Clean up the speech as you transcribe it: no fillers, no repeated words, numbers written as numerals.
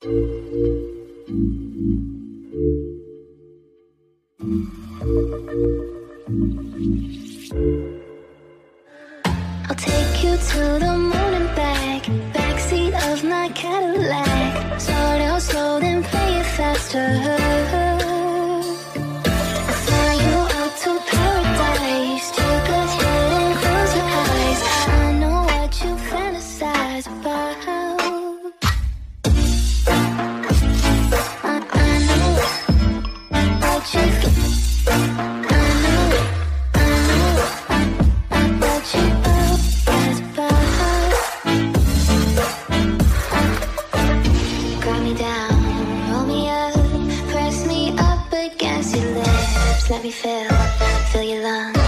I'll take you to the moon and back, backseat of my Cadillac. Start out slow, then play it faster. I'll fly you up to paradise. Take a hit and close your eyes. I know what you fantasize about. I know what you get. Let me feel your lungs.